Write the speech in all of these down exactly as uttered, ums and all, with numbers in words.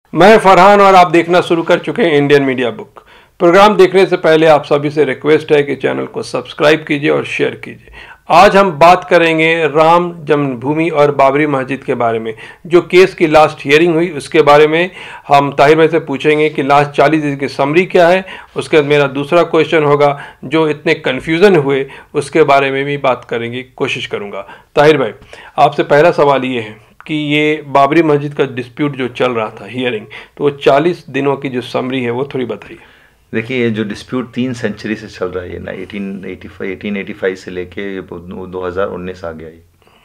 मैं फरहान और आप देखना शुरू कर चुके हैं इंडियन मीडिया बुक। प्रोग्राम देखने से पहले आप सभी से रिक्वेस्ट है कि चैनल को सब्सक्राइब कीजिए और शेयर कीजिए। आज हम बात करेंगे राम जन्मभूमि और बाबरी मस्जिद के बारे में। जो केस की लास्ट हियरिंग हुई उसके बारे में हम ताहिर भाई से पूछेंगे कि लास्ट चालीस दिन की समरी क्या है। उसके बाद मेरा दूसरा क्वेश्चन होगा, जो इतने कन्फ्यूज़न हुए उसके बारे में भी बात करेंगे, कोशिश करूँगा। ताहिर भाई, आपसे पहला सवाल ये है कि ये बाबरी मस्जिद का डिस्प्यूट जो चल रहा था हियरिंग, तो वो चालीस दिनों की जो समरी है वो थोड़ी बताइए। देखिए, ये जो डिस्प्यूट तीन सेंचुरी से चल रहा है ना, eighteen eighty five eighteen eighty five से लेके ये दो हज़ार उन्नीस आ गया ये।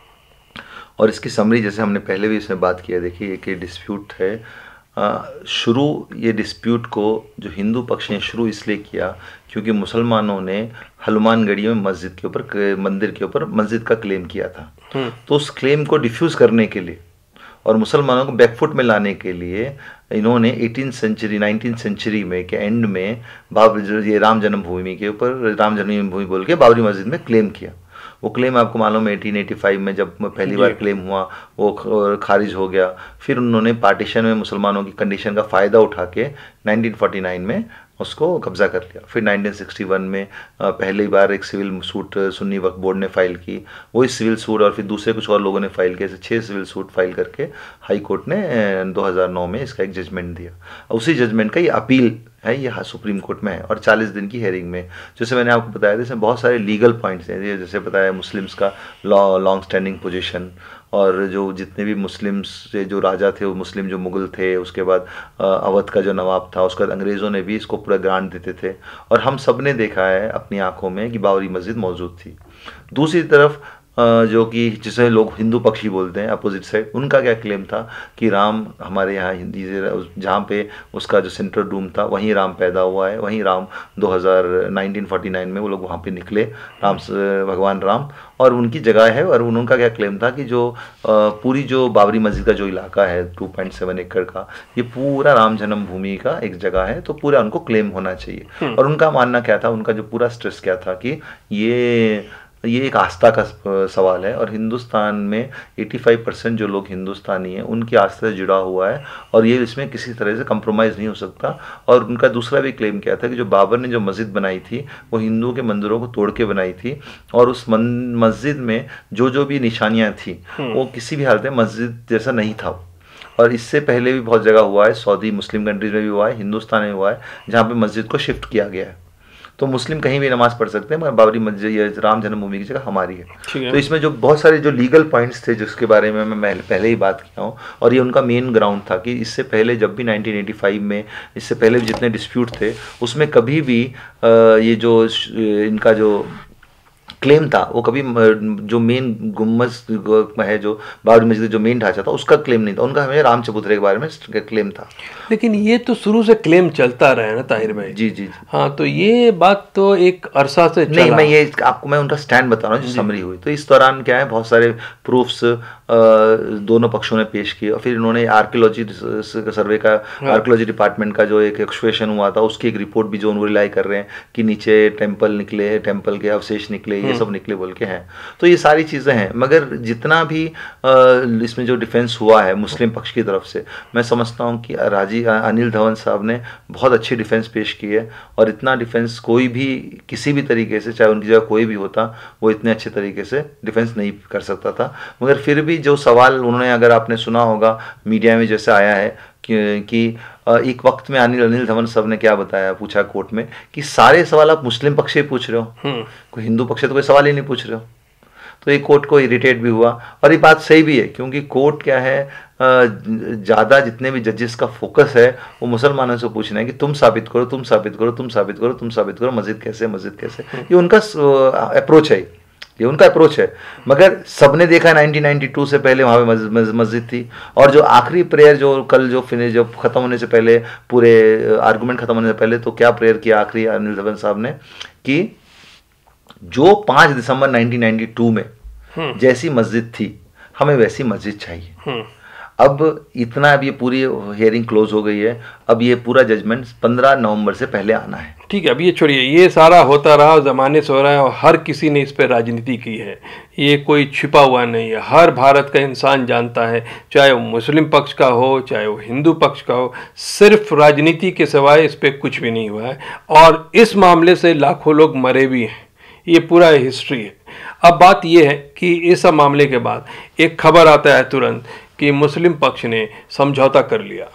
और इसकी समरी जैसे हमने पहले भी इसमें बात किया, देखिए कि डिस्प्यूट है शुरू, ये डिस्प्यूट को जो हिंदू पक्ष ने शुरू इसलिए किया क्योंकि मुसलमानों ने हनुमानगढ़ी में मस्जिद के ऊपर, मंदिर के ऊपर मस्जिद का क्लेम किया था। तो उस क्लेम को डिफ्यूज़ करने के लिए और मुसलमानों को बैकफुट में लाने के लिए इन्होंने एटीन सेंचुरी नाइनटीन सेंचुरी में के एंड में बाब ये राम जन्मभूमि के ऊपर राम जन्मभूमि बोल के बाबरी मस्जिद में क्लेम किया। वो क्लेम आपको मालूम है एटीन एटी फाइव में जब पहली बार क्लेम हुआ वो खारिज हो गया। फिर उन्होंने पार्टीशन में मुसलमानों की कंडीशन का फ़ायदा उठा के नाइनटीन फोर्टी नाइन में उसको कब्जा कर लिया। फिर नाइनटीन सिक्सटी वन में पहली बार एक civil suit Sunni Waqf board ने फाइल की, वही सिविल सूट और फिर दूसरे कुछ और लोगों ने फाइल किए, ऐसे छः सिविल सूट फाइल करके हाई कोर्ट ने दो हज़ार नौ में इसका एक जजमेंट दिया। उसी जजमेंट का ये अपील है, ये सुप्रीम कोर्ट में है और चालीस दिन की हेयरिंग में। जैसे मैंने आपको बताया था, इसमें बहुत सारे लीगल पॉइंट्स हैं, जैसे बताया मुस्लिम्स का लॉ लॉन्ग स्टैंडिंग पोजीशन, और जो जितने भी मुस्लिम्स से जो राजा थे वो मुस्लिम जो मुगल थे, उसके बाद अवध का जो नवाब था, उसके बाद अंग्रेज़ों ने भी इसको पूरा ग्रांट देते थे और हम सब ने देखा है अपनी आंखों में कि बाबरी मस्जिद मौजूद थी। दूसरी तरफ जो कि जिसे लोग हिंदू पक्षी बोलते हैं, अपोजिट साइड, उनका क्या क्लेम था कि राम हमारे यहाँ हिंदी जहाँ पे उसका जो सेंट्रल डूम था वहीं राम पैदा हुआ है, वहीं राम दो हज़ार नाइनटीन फोर्टी नाइन में वो लोग वहाँ पे निकले, राम भगवान राम, और उनकी जगह है। और उनका क्या क्लेम था कि जो पूरी जो बाबरी मस्जिद का जो इलाका है टू पॉइंट सेवन एकड़ का, ये पूरा राम जन्मभूमि का एक जगह है, तो पूरा उनको क्लेम होना चाहिए। और उनका मानना क्या था, उनका जो पूरा स्ट्रेस क्या था कि ये ये एक आस्था का सवाल है और हिंदुस्तान में पचासी परसेंट जो लोग हिंदुस्तानी हैं उनकी आस्था से जुड़ा हुआ है और ये इसमें किसी तरह से कंप्रोमाइज़ नहीं हो सकता। और उनका दूसरा भी क्लेम क्या था कि जो बाबर ने जो मस्जिद बनाई थी वो हिंदुओं के मंदिरों को तोड़ के बनाई थी और उस मस्जिद में जो जो भी निशानियाँ थी वो किसी भी हालत में मस्जिद जैसा नहीं था। और इससे पहले भी बहुत जगह हुआ है, सऊदी मुस्लिम कंट्रीज में भी हुआ है, हिंदुस्तान में हुआ है, जहाँ पे मस्जिद को शिफ्ट किया गया है। तो मुस्लिम कहीं भी नमाज पढ़ सकते हैं, मगर बाबरी मस्जिद राम जन्मभूमि की जगह हमारी है। तो इसमें जो बहुत सारे जो लीगल पॉइंट्स थे जिसके बारे में मैं पहले ही बात किया हूँ, और ये उनका मेन ग्राउंड था कि इससे पहले जब भी नाइनटीन एटी फाइव में, इससे पहले भी जितने डिस्प्यूट थे उसमें कभी भी ये जो इनका जो क्लेम था वो कभी जो मेन गुम्बद है, जो बाबरी मस्जिद जो मेन ढांचा था, उसका क्लेम नहीं था। उनका हमें राम चबूतरे के बारे में क्लेम था। लेकिन ये तो शुरू से क्लेम चलता रहा है ना ताहिर भाई। जी जी, जी। हाँ, तो ये बात तो एक अरसा से नहीं, मैं ये आपको मैं उनका स्टैंड बता रहा हूँ जो समरी हुई। तो इस दौरान क्या है, बहुत सारे प्रूफ्स दोनों पक्षों ने पेश किए और फिर इन्होंने आर्कियोलॉजी सर्वे का, आर्कियोलॉजी डिपार्टमेंट का जो एक एक्सकवेशन हुआ था उसकी एक रिपोर्ट भी जो उन्होंने रिलाई कर रहे हैं कि नीचे टेम्पल निकले, टेम्पल के अवशेष निकले, ये सब निकले बोल के हैं। तो ये सारी चीज़ें हैं, मगर जितना भी इसमें जो डिफेंस हुआ है मुस्लिम पक्ष की तरफ से, मैं समझता हूँ कि राजीव अनिल धवन साहब ने बहुत अच्छी डिफेंस पेश की है और इतना डिफेंस कोई भी किसी भी तरीके से, चाहे उनकी जगह कोई भी होता, वो इतने अच्छे तरीके से डिफेंस नहीं कर सकता था। मगर फिर भी जो सवाल उन्होंने, अगर आपने सुना होगा मीडिया में जैसे आया है कि, कि एक वक्त में अनिल अनिल धवन साहब ने क्या बताया, पूछा कोर्ट में कि सारे सवाल आप मुस्लिम पक्ष से पूछ रहे हो, कोई हिंदू पक्ष से तो कोई सवाल ही नहीं पूछ रहे हो। तो ये कोर्ट को इरिटेट भी हुआ और ये बात सही भी है, क्योंकि कोर्ट क्या है, ज़्यादा जितने भी जजेस का फोकस है वो मुसलमानों से पूछना है कि तुम साबित करो, तुम साबित करो, तुम साबित करो, तुम साबित करो, मस्जिद कैसे, मस्जिद कैसे। ये उनका अप्रोच है, ये उनका अप्रोच है। मगर सबने देखा नाइनटीन नाइंटी टू से पहले वहाँ पे मस्जिद थी, और जो आखिरी प्रेयर जो कल जो फिनिश जो ख़त्म होने से पहले, पूरे आर्गूमेंट ख़त्म होने से पहले, तो क्या प्रेयर किया आखिरी अनिल धवन साहब ने कि जो पाँच दिसंबर नाइनटीन नाइंटी टू में जैसी मस्जिद थी हमें वैसी मस्जिद चाहिए। अब इतना, अब ये पूरी हियरिंग क्लोज हो गई है, अब ये पूरा जजमेंट पंद्रह नवंबर से पहले आना है। ठीक है, अब ये छोड़िए, ये सारा होता रहा, ज़माने से हो रहा है और हर किसी ने इस पर राजनीति की है, ये कोई छिपा हुआ नहीं है, हर भारत का इंसान जानता है, चाहे वो मुस्लिम पक्ष का हो चाहे वो हिंदू पक्ष का हो, सिर्फ राजनीति के सिवाय इस पर कुछ भी नहीं हुआ है और इस मामले से लाखों लोग मरे भी हैं, ये पूरा हिस्ट्री है। अब बात ये है कि इस सब मामले के बाद एक खबर आता है तुरंत कि मुस्लिम पक्ष ने समझौता कर लिया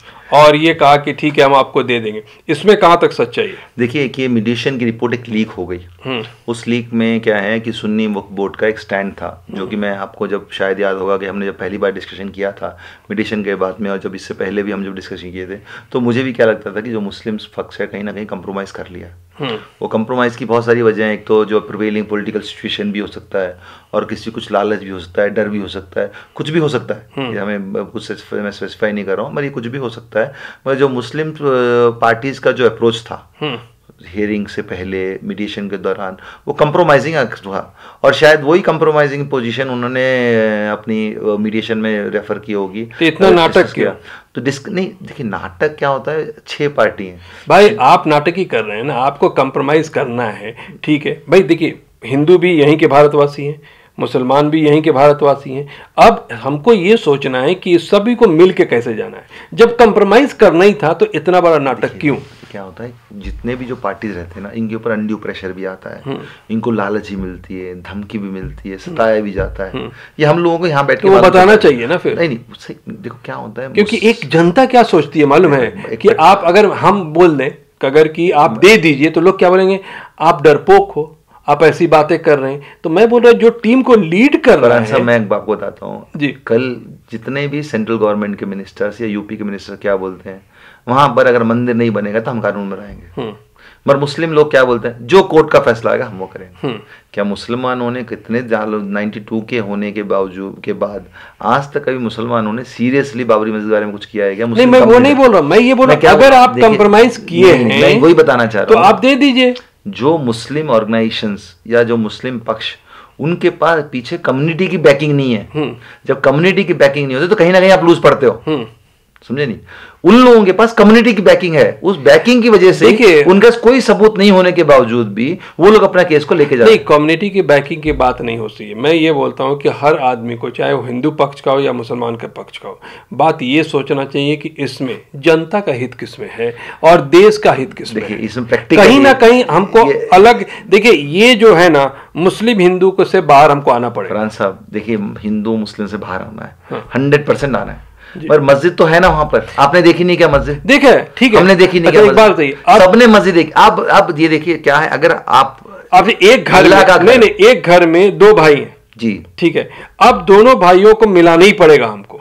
और ये कहा कि ठीक है हम आपको दे देंगे। इसमें कहाँ तक सच्चाई है? देखिए कि मीडिएशन की रिपोर्ट एक लीक हो गई। उस लीक में क्या है कि सुन्नी वक्फ बोर्ड का एक स्टैंड था, जो कि मैं आपको जब शायद याद होगा कि हमने जब पहली बार डिस्कशन किया था मीडिएशन के बाद में, और जब इससे पहले भी हम जब डिस्कशन किए थे, तो मुझे भी क्या लगता था कि जो मुस्लिम पक्ष है कहीं ना कहीं कंप्रोमाइज़ कर लिया। वो कंप्रोमाइज़ की बहुत सारी वजह हैं। एक तो जो प्रिवेलिंग पॉलिटिकल सिचुएशन भी हो सकता है, और किसी कुछ लालच भी हो सकता है, डर भी हो सकता है, कुछ भी हो सकता है, ये हमें कुछ मैं स्पेसिफाई नहीं कर रहा हूँ, मगर ये कुछ भी हो सकता है। मगर जो मुस्लिम पार्टीज का जो अप्रोच था हियरिंग से पहले, मीडिएशन के दौरान, वो कंप्रोमाइजिंग था, और शायद वही कंप्रोमाइजिंग पोजीशन उन्होंने अपनी मीडिएशन में रेफर की होगी। तो इतना नाटक किया तो डिस्क नहीं, देखिए नाटक क्या होता है, छह पार्टी हैं भाई, आप नाटक ही कर रहे हैं ना, आपको कंप्रोमाइज करना है, ठीक है भाई। देखिए हिंदू भी यहीं के भारतवासी हैं, मुसलमान भी यहीं के भारतवासी हैं, अब हमको ये सोचना है कि सभी को मिल के कैसे जाना है। जब कंप्रोमाइज करना ही था तो इतना बड़ा नाटक क्यों? क्या होता है, जितने भी जो पार्टीज रहते हैं ना, इनके ऊपर अनड्यू प्रेशर भी आता है, इनको लालच ही मिलती है, धमकी भी मिलती है, सताया भी जाता है। ये हम लोगों को यहाँ बैठ के वो बताना चाहिए ना फिर। नहीं नहीं सही, देखो क्या होता है, क्योंकि एक जनता क्या सोचती है मालूम है कि आप अगर हम बोल दें अगर कि आप दे दीजिए तो लोग क्या बोलेंगे, आप डरपोक हो, आप ऐसी बातें कर रहे हैं। तो मैं बोल रहा हूँ जो टीम को लीड कर रहा है, मैं एक बात बताता हूँ जी, कल जितने भी सेंट्रल गवर्नमेंट के मिनिस्टर्स या यूपी के मिनिस्टर क्या बोलते हैं, वहां पर अगर मंदिर नहीं बनेगा तो हम कानून बनाएंगे। मगर मुस्लिम लोग क्या बोलते हैं, जो कोर्ट का फैसला आएगा हम वो करेंगे। क्या मुसलमानों ने कितने नाइन्टी टू के होने के बावजूद के बाद आज तक कभी मुसलमानों ने सीरियसली बाबरी मस्जिद के बारे में कुछ किया है क्या? नहीं, मैं वो नहीं बोल रहा, मैं ये बोल रहा हूँ अगर आप कंप्रोमाइज किए हैं, मैं वही बताना चाह रहा हूँ, तो आप दे दीजिए। जो मुस्लिम ऑर्गेनाइजेशंस या जो मुस्लिम पक्ष, उनके पास पीछे कम्युनिटी की बैकिंग नहीं है। जब कम्युनिटी की बैकिंग नहीं होती तो कहीं ना कहीं आप लूज पड़ते हो, समझे नहीं? उन लोगों के पास कम्युनिटी की बैकिंग है, उस बैकिंग की वजह से उनका कोई सबूत नहीं होने के बावजूद भी वो लोग अपना केस को लेके जाते हैं। नहीं, कम्युनिटी की बैकिंग की बात नहीं होती है। मैं ये बोलता हूँ कि हर आदमी को, चाहे वो हिंदू पक्ष का हो या मुसलमान के पक्ष का हो, बात ये सोचना चाहिए कि इसमें जनता का हित किसमें है और देश का हित किसमें है। इसमें प्रैक्टिकल कहीं ना कहीं हमको अलग, देखिए ये जो है ना, मुस्लिम हिंदू को से बाहर हमको आना पड़ेगा। फरहान साहब देखिए, हिंदू मुस्लिम से बाहर आना है, हंड्रेड परसेंट आना है, पर मस्जिद तो है ना वहां पर, आपने देखी नहीं क्या मस्जिद? देखा है, ठीक है, हमने देखी नहीं क्या मस्जिद? सबने मस्जिद देखी। आप अब ये देखिए क्या है, अगर आप अब एक घर में, नहीं नहीं एक घर में दो भाई हैं जी, ठीक है, अब दोनों भाइयों को मिलाना ही पड़ेगा हमको।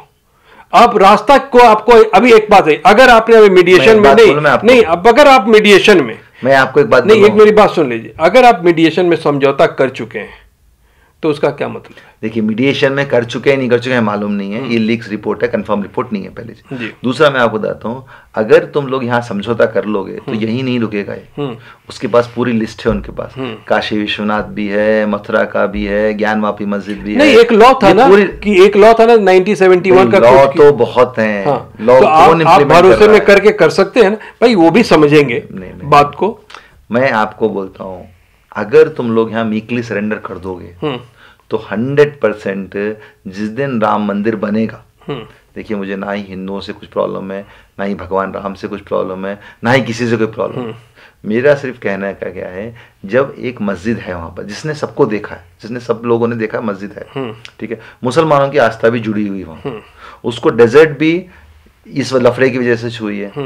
अब रास्ता को आपको, अभी एक बात है, अगर आपने अभी मीडिएशन में नहीं नहीं अब अगर आप मीडिएशन में, मैं आपको एक बात नहीं, एक मेरी बात सुन लीजिए, अगर आप मीडिएशन में समझौता कर चुके हैं तो उसका क्या मतलब है? देखिए मीडिएशन में कर चुके हैं नहीं कर चुके हैं मालूम नहीं है, ये लीक्स रिपोर्ट है, कंफर्म रिपोर्ट नहीं है पहले से। दूसरा मैं आपको बताता हूँ, अगर तुम लोग यहाँ समझौता कर लोगे तो यही नहीं रुकेगा ये, उसके पास पूरी लिस्ट है, उनके पास काशी विश्वनाथ भी है, मथुरा का भी है, ज्ञानवापी मस्जिद भी है। नहीं, एक लॉ था ना कि एक लॉ था ना नाइनटीन सेवेंटी वन का, लॉ तो बहुत है, लॉ तो आप भरोसे में करके कर सकते हैं ना भाई, वो भी समझेंगे बात को। मैं आपको बोलता हूँ, अगर तुम लोग यहाँ मीकली सरेंडर कर दोगे तो हंड्रेड परसेंट जिस दिन राम मंदिर बनेगा, देखिए मुझे ना ही हिंदुओं से कुछ प्रॉब्लम है, ना ही भगवान राम से कुछ प्रॉब्लम है, ना ही किसी से कोई प्रॉब्लम है। मेरा सिर्फ कहना का क्या है, जब एक मस्जिद है वहाँ पर जिसने सबको देखा है, जिसने सब लोगों ने देखा मस्जिद है, ठीक है, मुसलमानों की आस्था भी जुड़ी हुई वहाँ, उसको डेजर्ट भी इस लफड़े की वजह से छुई है,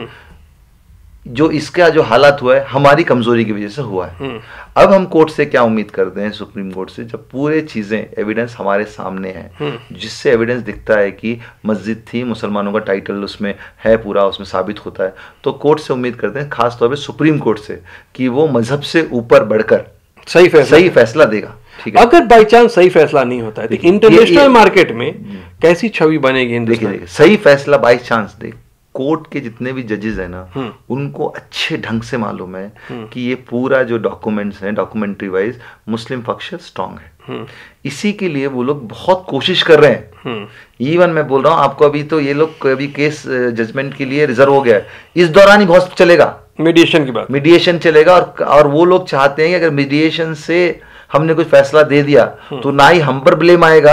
जो इसका जो हालात हुआ है हमारी कमजोरी की वजह से हुआ है। अब हम कोर्ट से क्या उम्मीद करते हैं, सुप्रीम कोर्ट से, जब पूरे चीजें एविडेंस हमारे सामने है, जिससे एविडेंस दिखता है कि मस्जिद थी, मुसलमानों का टाइटल उसमें है, पूरा उसमें साबित होता है, तो कोर्ट से उम्मीद करते हैं, खासतौर पे सुप्रीम कोर्ट से, कि वो मजहब से ऊपर बढ़कर सही फैसला सही फैसला देगा। ठीक है, अगर बाई चांस सही फैसला नहीं होता है तो इंटरनेशनल मार्केट में कैसी छवि बनेगी हिंदुस्तान? देखिए सही फैसला बाई चांस दे, कोर्ट के जितने भी जजेस हैं ना, उनको अच्छे ढंग से मालूम है कि ये पूरा जो डॉक्यूमेंट्स हैं, डॉक्यूमेंट्री वाइज मुस्लिम पक्ष स्ट्रांग है। इसी के लिए वो लोग बहुत कोशिश कर रहे हैं। इवन मैं बोल रहा हूँ आपको, अभी तो ये लोग अभी केस जजमेंट के लिए रिजर्व हो गया है, इस दौरान ही बहुत चलेगा मीडिएशन की बात, मीडिएशन चलेगा। और और वो लोग चाहते हैं कि अगर मीडिएशन से हमने कोई फैसला दे दिया तो ना ही हम पर ब्लेम आएगा,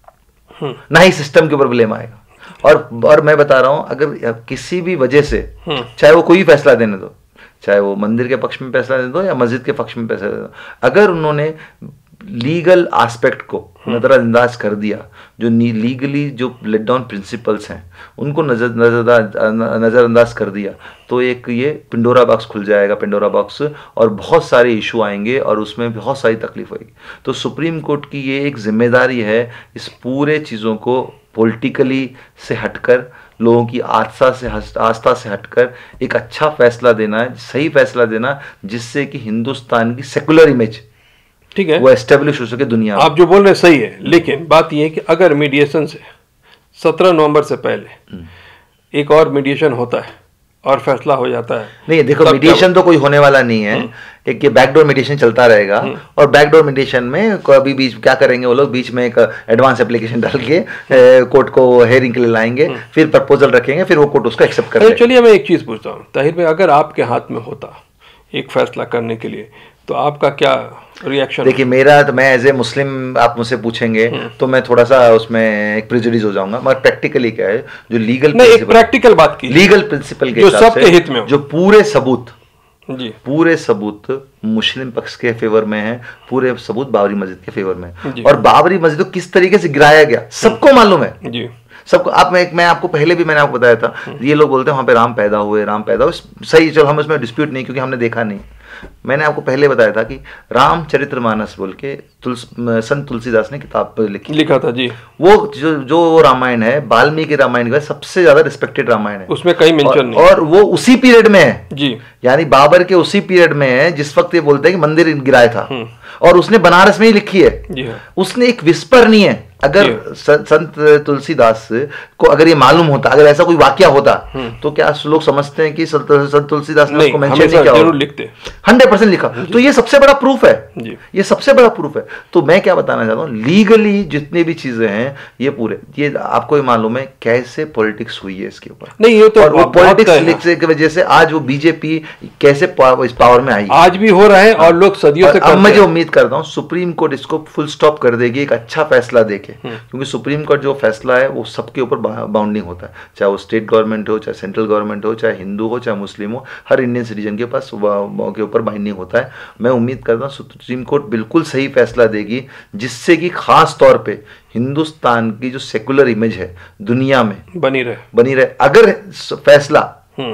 ना ही सिस्टम के ऊपर ब्लेम आएगा। और और मैं बता रहा हूं, अगर किसी भी वजह से, चाहे वो कोई फैसला देने दो, चाहे वो मंदिर के पक्ष में फैसला दे दो या मस्जिद के पक्ष में फैसला दे दो, अगर उन्होंने लीगल एस्पेक्ट को नजरअंदाज कर दिया, जो लीगली जो लेट डाउन प्रिंसिपल्स हैं उनको नजर नजरअंदाज कर दिया, तो एक ये पिंडोरा बॉक्स खुल जाएगा, पिंडोरा बॉक्स, और बहुत सारे इशू आएंगे और उसमें बहुत सारी तकलीफ होगी। तो सुप्रीम कोर्ट की ये एक जिम्मेदारी है, इस पूरे चीज़ों को पॉलिटिकली से हटकर, लोगों की आस्था से आस्था से हटकर एक अच्छा फैसला देना है, सही फैसला देना, जिससे कि हिंदुस्तान की सेकुलर इमेज, ठीक है, वो एस्टेब्लिश हो सके दुनिया में। आप जो बोल रहे हैं सही है, लेकिन बात यह है कि अगर मीडिएशन से सत्रह नवंबर से पहले एक और मीडिएशन होता है और फैसला हो जाता है, नहीं देखो मीडिएशन तो कोई होने वाला नहीं है, एक ये बैकडोर मीडिएशन चलता रहेगा। और बैकडोर मीडिएशन में कभी बीच क्या करेंगे वो लोग, बीच में एक एडवांस एप्लीकेशन डाल के कोर्ट को हेयरिंग के लिए लाएंगे, फिर प्रपोजल रखेंगे, फिर वो कोर्ट उसको एक्सेप्ट करेगा। चलिए मैं एक चीज पूछता हूँ ताहिर भाई, अगर आपके हाथ में होता एक फैसला करने के लिए, तो आपका क्या रिएक्शन? देखिए मेरा तो, मैं एज ए मुस्लिम आप मुझसे पूछेंगे तो मैं थोड़ा सा उसमें एक प्रेजुडिस हो जाऊंगा, मगर प्रैक्टिकली क्या है, जो लीगल नहीं, एक प्रैक्टिकल बात की, लीगल प्रिंसिपल के जो हिसाब सबके से, हित में हो, जो पूरे सबूत जी पूरे सबूत मुस्लिम पक्ष के फेवर में है, पूरे सबूत बाबरी मस्जिद के फेवर में है। और बाबरी मस्जिद को किस तरीके से गिराया गया सबको मालूम है जी, सबको। आप मैं मैं आपको पहले भी मैंने आपको बताया था, ये लोग बोलते हैं वहां पे राम पैदा हुए, राम पैदा हुए, सही, चलो हम उसमें डिस्प्यूट नहीं, क्योंकि हमने देखा नहीं। मैंने आपको पहले बताया था कि रामचरितमानस बोल के तुलस संत तुलसीदास ने किताब लिखी लिखा था जी, वो जो जो वो रामायण है, वाल्मीकि रामायण के बाद सबसे ज्यादा रिस्पेक्टेड रामायण है, उसमें कहीं मेंशन नहीं, और वो उसी पीरियड में है जी, यानी बाबर के उसी पीरियड में है जिस वक्त ये बोलते हैं कि मंदिर गिराया था, और उसने बनारस में ही लिखी है जी हाँ। उसने एक विस्पर नहीं है। अगर संत तुलसीदास को अगर ये मालूम होता, अगर ऐसा कोई वाकया होता, तो क्या लोग समझते हैं कि संत तुलसीदास ने उसको मेंशन नहीं किया? जरूर लिखते, हंड्रेड परसेंट लिखा। तो ये सबसे बड़ा प्रूफ है जी। ये सबसे बड़ा प्रूफ है। तो मैं क्या बताना चाहता हूँ, लीगली जितनी भी चीजें हैं ये पूरे, ये आपको ये मालूम है कैसे पॉलिटिक्स हुई है इसके ऊपर? नहीं, ये तो और वो पॉलिटिक्स की वजह से आज वो बीजेपी कैसे इस पावर में आई, आज भी हो रहा है, और लोग सदियों से अब मैं जो उम्मीद करता हूँ सुप्रीम कोर्ट इसको फुल स्टॉप कर देगी, एक अच्छा फैसला देके, क्योंकि सुप्रीम कोर्ट जो फैसला है वो सबके ऊपर बाउंडिंग होता है, चाहे वो स्टेट गवर्नमेंट हो, चाहे सेंट्रल गवर्नमेंट हो, चाहे हिंदू हो, चाहे मुस्लिम हो, हर इंडियन सिटीजन के पास के ऊपर बाइंडिंग होता है। मैं उम्मीद करता हूँ सुप्रीम कोर्ट बिल्कुल सही फैसला देगी, जिससे कि खास तौर पे हिंदुस्तान की जो सेकुलर इमेज है दुनिया में बनी रहे बनी रहे। अगर फैसला,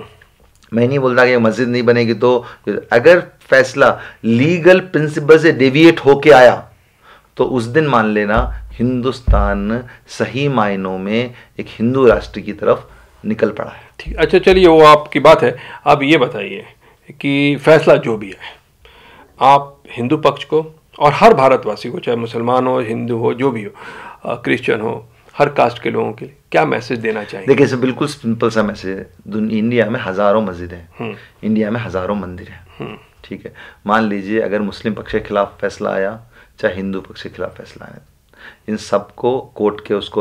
मैं नहीं बोलता कि मस्जिद नहीं बनेगी, तो अगर फैसला लीगल प्रिंसिपल से डेविएट होके आया तो उस दिन मान लेना हिंदुस्तान सही मायनों में एक हिंदू राष्ट्र की तरफ निकल पड़ा है। ठीक, अच्छा चलिए वो आपकी बात है। आप ये बताइए कि फैसला जो भी है, आप हिंदू पक्ष को और हर भारतवासी को, चाहे मुसलमान हो, हिंदू हो, जो भी हो, क्रिश्चियन हो, हर कास्ट के लोगों के लिए क्या मैसेज देना चाहिए? देखिए सर, बिल्कुल सिंपल सा मैसेज है। इंडिया में हजारों मस्जिदें हैं, इंडिया में हजारों मंदिर हैं, ठीक है। मान लीजिए अगर मुस्लिम पक्ष के खिलाफ फैसला आया, चाहे हिंदू पक्ष के खिलाफ फैसला आया, इन सबको कोर्ट के उसको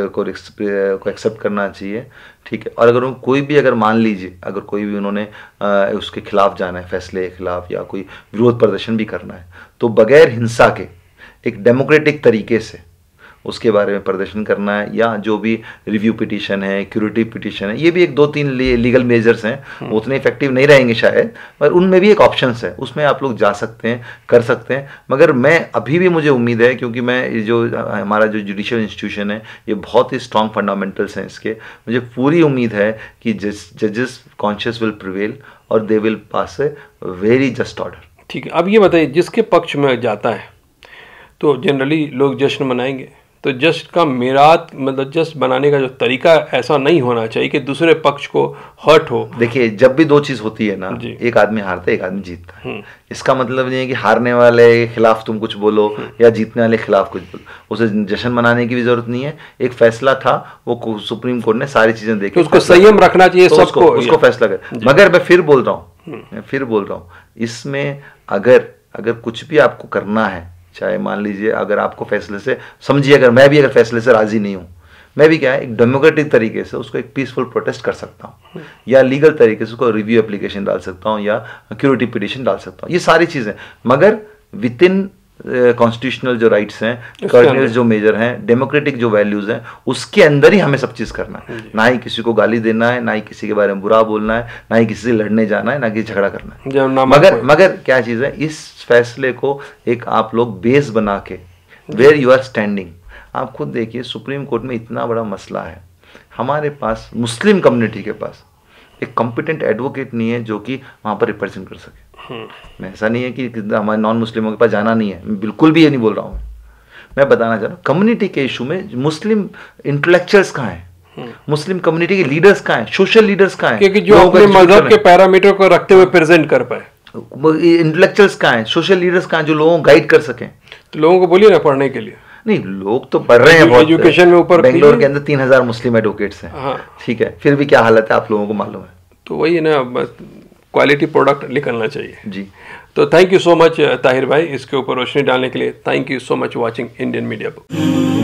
को एक्सेप्ट करना चाहिए, ठीक है। और अगर कोई भी, अगर मान लीजिए अगर कोई भी उन्होंने आ, उसके खिलाफ जाना है, फैसले के खिलाफ, या कोई विरोध प्रदर्शन भी करना है, तो बगैर हिंसा के एक डेमोक्रेटिक तरीके से उसके बारे में प्रदर्शन करना है, या जो भी रिव्यू पिटीशन है, क्यूरेटिव पिटीशन है, ये भी एक दो तीन लीगल मेजर्स हैं, उतने इफेक्टिव नहीं रहेंगे शायद, पर उनमें भी एक ऑप्शंस है, उसमें आप लोग जा सकते हैं, कर सकते हैं। मगर मैं अभी भी, मुझे उम्मीद है, क्योंकि मैं जो हमारा जो जुडिशियल इंस्टीट्यूशन है ये बहुत ही स्ट्रॉन्ग फंडामेंटल्स हैं इसके, मुझे पूरी उम्मीद है कि जजेस कॉन्शियस विल प्रिवेल और they will pass a very just order. ठीक है, अब ये बताइए, जिसके पक्ष में जाता है तो जनरली लोग जश्न मनाएंगे, तो जस्ट का मीरात मतलब जस्ट बनाने का जो तरीका ऐसा नहीं होना चाहिए कि दूसरे पक्ष को हर्ट हो। देखिए जब भी दो चीज होती है ना, एक आदमी हारता है एक आदमी जीतता है। इसका मतलब नहीं है कि हारने वाले के खिलाफ तुम कुछ बोलो या जीतने वाले के खिलाफ कुछ बोलो, उसे जश्न मनाने की भी जरूरत नहीं है। एक फैसला था, वो सुप्रीम कोर्ट ने सारी चीजें देखी, उसको संयम रखना चाहिए तो सबको, उसको, उसको फैसला कर। मगर मैं फिर बोल रहा हूँ मैं फिर बोल रहा हूँ इसमें अगर अगर कुछ भी आपको करना है, चाहे मान लीजिए अगर आपको फैसले से, समझिए अगर मैं भी अगर फैसले से राजी नहीं हूँ, मैं भी क्या है एक डेमोक्रेटिक तरीके से उसको एक पीसफुल प्रोटेस्ट कर सकता हूँ, या लीगल तरीके से उसको रिव्यू एप्लीकेशन डाल सकता हूँ या क्यूरिटी पिटिशन डाल सकता हूँ, ये सारी चीज़ें, मगर विद इन कॉन्स्टिट्यूशनल जो राइट्स हैं, कर्टनेस जो मेजर हैं, डेमोक्रेटिक जो वैल्यूज हैं, उसके अंदर ही हमें सब चीज़ करना है। ना ही किसी को गाली देना है, ना ही किसी के बारे में बुरा बोलना है, ना ही किसी से लड़ने जाना है, ना कि झगड़ा करना है। मगर मगर क्या चीज़ है, इस फैसले को एक आप लोग बेस बना के वेयर यू आर स्टैंडिंग, आप खुद देखिए सुप्रीम कोर्ट में इतना बड़ा मसला है, हमारे पास मुस्लिम कम्युनिटी के पास एक कॉम्पिटेंट एडवोकेट नहीं है जो कि वहाँ पर रिप्रेजेंट कर सके। मैं ऐसा नहीं है कि हमारे नॉन मुस्लिमों के पास जाना नहीं है, मैं बिल्कुल भी ये नहीं बोल रहा हूँ। मैं बताना चाह रहा हूँ कम्युनिटी के इशू में मुस्लिम इंटेलेक्चुअल्स कहाँ हैं, मुस्लिम कम्युनिटी के लीडर्स कहाँ हैं, सोशल लीडर्स कहाँ हैं, क्योंकि जो अपने मजहब के पैरामीटर को रखते हुए प्रेजेंट कर पाए, इंटेलेक्चुअल्स कहाँ हैं, सोशल लीडर्स कहाँ हैं जो लोगों को गाइड कर सकें। तो लोगों को बोलिए ना पढ़ने के लिए। नहीं, लोग तो पढ़ रहे हैं बहुत, एजुकेशन में ऊपर बेंगलोर के अंदर तीन हजार मुस्लिम एडवोकेट्स हैं। हाँ ठीक है, फिर भी क्या हालत है आप लोगों को मालूम है। तो वही ना, क्वालिटी प्रोडक्ट निकलना चाहिए जी। तो thank you so much Tahir भाई इसके ऊपर रोशनी डालने के लिए। Thank you so much watching Indian media book.